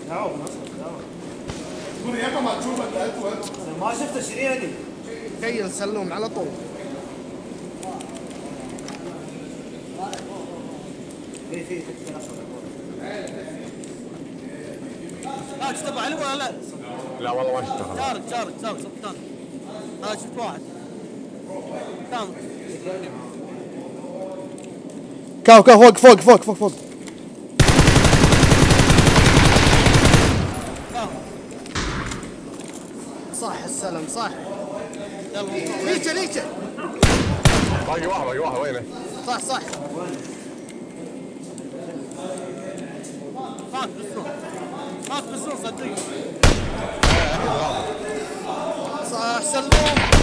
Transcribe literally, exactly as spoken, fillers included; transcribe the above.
ما شفت شنو هذي؟ تخيل سلوم على طول. في في لا اشتبه علي ولا لا؟ لا والله ما اشتغل. شارك شارك شارك صف ثاني. انا شفت واحد. كان كاو كاو فوق فوق فوق فوق فوق. صح السلام صح. يلا ليكه ليكه. باقي واحد باقي واحد وينه؟ صح صح. مات بالسوق. مات بالسوق صدقني. صح سلوم.